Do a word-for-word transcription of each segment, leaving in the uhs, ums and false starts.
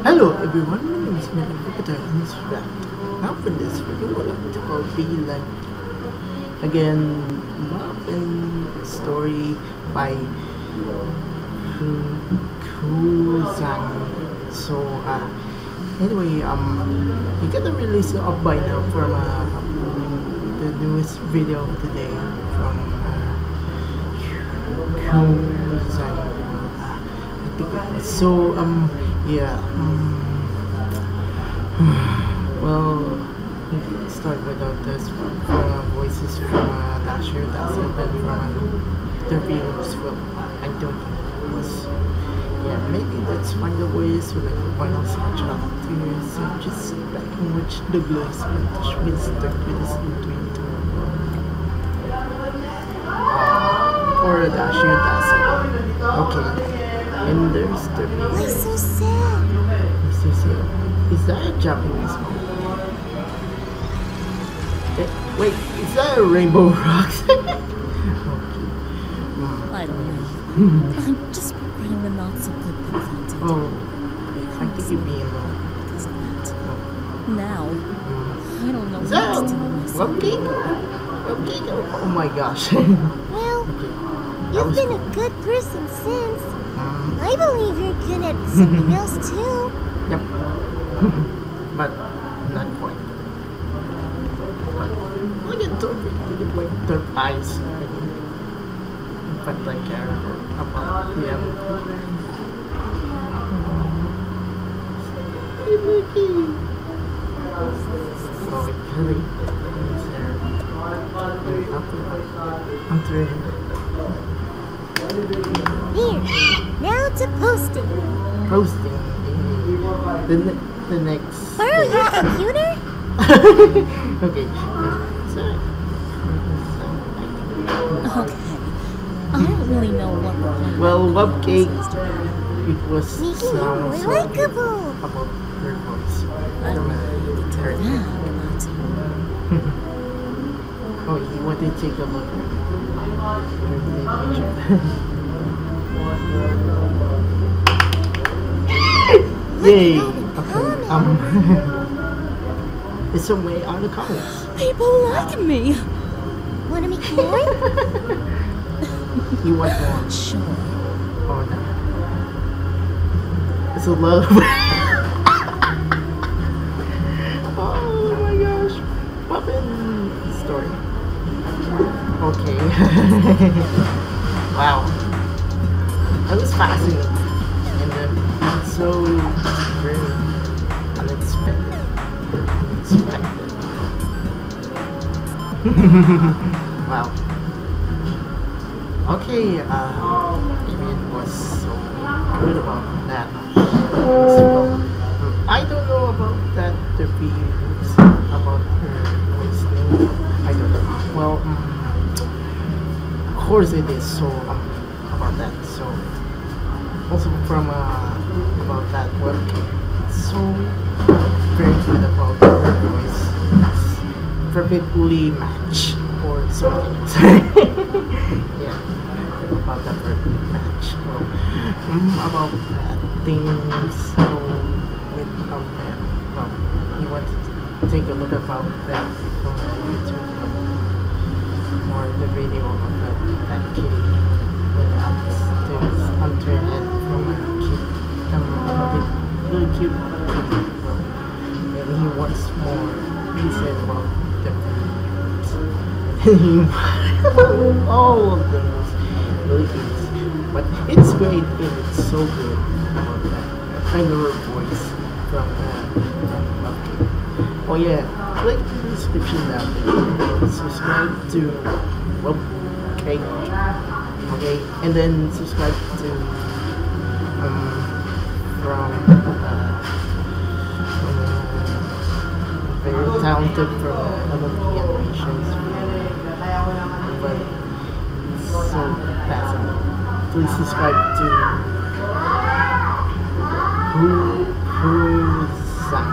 Hello everyone, my name is Emil and this is that. Now for this video, I'd like to call be like again Muffin story by khuzang. So uh, anyway, um, you get the release up by now from uh, the newest video of the day from uh, khuzang. So um yeah um, well we start without this uh, voices from uh, Adagio Dazzle and from uh, the viewers. Well, I don't think it was, yeah, maybe let's find a ways with like a final sketch up to so just sit back and watch the glows and touch with stuck with this into uh, or Adagio Dazzle. Okay. And there's the Why so sad? Why so sad? Is that a Japanese movie? Eh, wait, is that a Rainbow Rocks? Okay. Mm. I don't know. I'm just regretting the not so good things I did. Oh, I think you're being wrong. Because of that. Oh. Now, mm. I don't know is what that to do with myself. Webcake? Webcake? Oh my gosh. Well, okay. you've been cool. a good person since. Um, I believe you're good at something else too. Yep. But not quite. But look at Turk. Look at my Turk eyes. But I care about them. Hey, Mickey. Oh, it really is there. I'm through. Here, now to posting. Posting. The, ne the next. Borrow your computer? Okay. Sorry. Okay. I don't really know what the point Well, of Webcake, is to me. it was Making you sound more so likable. about her voice. I don't know what to Her- do now, Oh, you want to take a look at her picture? Yay! Okay, um, it's some way out of the comments. but people like me. Wanna make more? You want more? Sure. Oh no. It's a love. Oh my gosh. Muffin story. Okay. Wow. That was fascinating. And then so very unexpected. Unexpected. Wow. Okay, uh, Emil was so good about that. So, I don't know about that, the reviews about her voice thing. I don't know. Well, um, of course it is so um, about that. So, also from uh, about that webcam, it's so very good about her voice. It's perfectly matched or something else. Yeah, about that perfect match. Well, um, about that thing. So with um, well, you want to take a look about that from YouTube or the video of that, that kitty with upstairs under her head from a kid, um, a really cute kitty. Well, and he wants more. He said about the all of them was really cute, but it's great and it's so good about that. I know her voice from uh, from Muffin. Oh yeah, click the description down there. Subscribe to Webcake, okay, and then subscribe to um from uh, from uh, very talented from uh, animations, but it's so fascinating. Please subscribe to Who khuzang.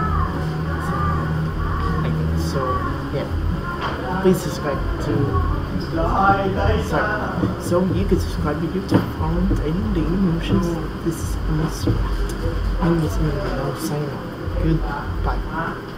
I think so. Yeah. Please subscribe to. Sorry. So So you can subscribe to YouTube, follow me to any daily emotions. This is Emil's. I'm Emil, signing off. Goodbye.